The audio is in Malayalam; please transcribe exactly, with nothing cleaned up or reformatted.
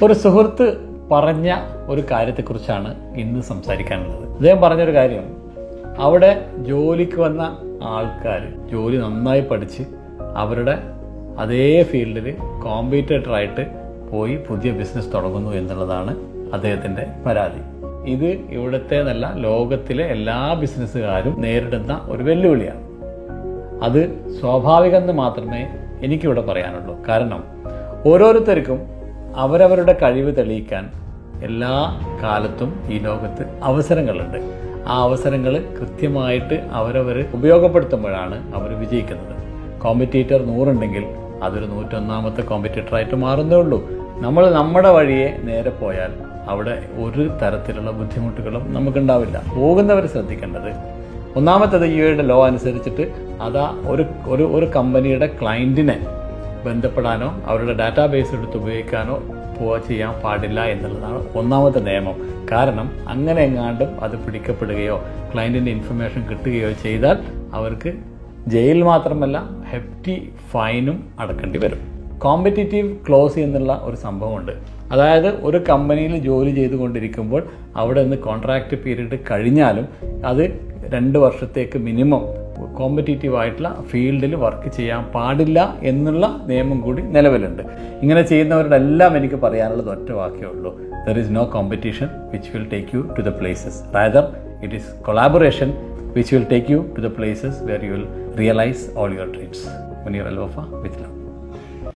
ഒരു സുഹൃത്ത് പറഞ്ഞ ഒരു കാര്യത്തെക്കുറിച്ചാണ് ഇന്ന് സംസാരിക്കാനുള്ളത്. അദ്ദേഹം പറഞ്ഞൊരു കാര്യം, അവിടെ ജോലിക്ക് വന്ന ആൾക്കാർ ജോലി നന്നായി പഠിച്ച് അവരുടെ അതേ ഫീൽഡിൽ കോമ്പറ്റീറ്ററായിട്ട് പോയി പുതിയ ബിസിനസ് തുടങ്ങുന്നു എന്നുള്ളതാണ് അദ്ദേഹത്തിൻ്റെ പരാതി. ഇത് ഇവിടുത്തെ നല്ല ലോകത്തിലെ എല്ലാ ബിസിനസ്സുകാരും നേരിടുന്ന ഒരു വെല്ലുവിളിയാണ്. അത് സ്വാഭാവികമെന്ന് മാത്രമേ എനിക്കിവിടെ പറയാനുള്ളൂ. കാരണം ഓരോരുത്തർക്കും അവരവരുടെ കഴിവ് തെളിയിക്കാൻ എല്ലാ കാലത്തും ഈ ലോകത്ത് അവസരങ്ങളുണ്ട്. ആ അവസരങ്ങൾ കൃത്യമായിട്ട് അവരവർ ഉപയോഗപ്പെടുത്തുമ്പോഴാണ് അവർ വിജയിക്കുന്നത്. കോമ്പറ്റീറ്റർ നൂറുണ്ടെങ്കിൽ അതൊരു നൂറ്റൊന്നാമത്തെ കോമ്പറ്റീറ്ററായിട്ട് മാറുന്നേ ഉള്ളൂ. നമ്മൾ നമ്മുടെ വഴിയെ നേരെ പോയാൽ അവിടെ ഒരു തരത്തിലുള്ള ബുദ്ധിമുട്ടുകളും നമുക്കുണ്ടാവില്ല. പോകുന്നവർ ശ്രദ്ധിക്കേണ്ടത്, ഒന്നാമത്തേത് യുഎയുടെ ലോ അനുസരിച്ചിട്ട് അതാ ഒരു ഒരു ഒരു കമ്പനിയുടെ ക്ലയൻറ്റിനെ ബന്ധപ്പെടാനോ അവരുടെ ഡാറ്റാബേസ് എടുത്ത് ഉപയോഗിക്കാനോ പോവാ ചെയ്യാൻ പാടില്ല എന്നുള്ളതാണ് ഒന്നാമത്തെ നിയമം. കാരണം അങ്ങനെ എങ്ങാണ്ടും അത് പിടിക്കപ്പെടുകയോ ക്ലയൻറ്റിൻ്റെ ഇൻഫർമേഷൻ കിട്ടുകയോ ചെയ്താൽ അവർക്ക് ജയിൽ മാത്രമല്ല ഹെഫ്റ്റി ഫൈനും അടക്കേണ്ടി വരും. കോമ്പറ്റീറ്റീവ് ക്ലോസ് എന്നുള്ള ഒരു സംഭവമുണ്ട്. അതായത് ഒരു കമ്പനിയിൽ ജോലി ചെയ്തുകൊണ്ടിരിക്കുമ്പോൾ അവിടെ നിന്ന് കോൺട്രാക്റ്റ് പീരീഡ് കഴിഞ്ഞാലും അത് രണ്ട് വർഷത്തേക്ക് മിനിമം കോമ്പറ്റീറ്റീവ് ആയിട്ടുള്ള ഫീൽഡിൽ വർക്ക് ചെയ്യാൻ പാടില്ല എന്നുള്ള നിയമം കൂടി നിലവിലുണ്ട്. ഇങ്ങനെ ചെയ്യുന്നവരുടെ എല്ലാം എനിക്ക് പറയാനുള്ളത് ഒറ്റ വാക്കേ ഉള്ളൂ: there is no competition which will take you to the places, rather it is collaboration which will take you to the places where you will realize all your dreams. Munir Al Wafa with love.